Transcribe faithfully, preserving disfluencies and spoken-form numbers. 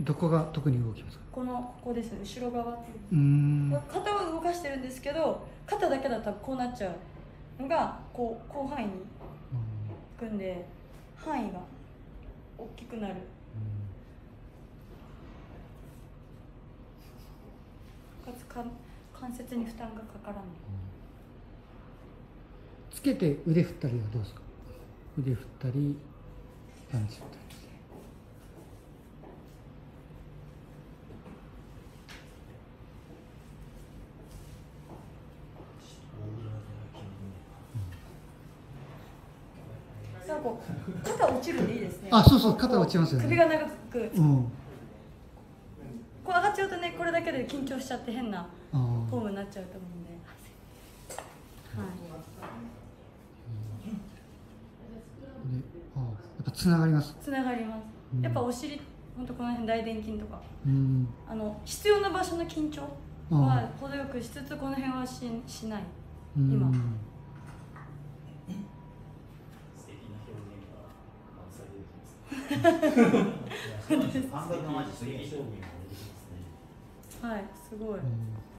どこが特に動きますか？ このここですね、後ろ側っていう。 うーん。 肩は動かしてるんですけど、肩だけだとこうなっちゃうのがこう広範囲にいくんで、範囲が大きくなる。かつか関節に負担がかからない。 つけて腕振ったりはどうですか？腕振ったりパンチ振ったり。 なんかこう肩落ちるんでいいですね。 あ、そうそう、肩落ちますよね。 首が長く、 うん、 こう上がっちゃうとね、これだけで緊張しちゃって変なフォームになっちゃうと思うんで。はい。 で、あ、やっぱつながります。 つながります。 うん、やっぱお尻、本当この辺大臀筋とか、 うん、 あの必要な場所の緊張は程よくしつつ、この辺はししない。今。はい、すごい。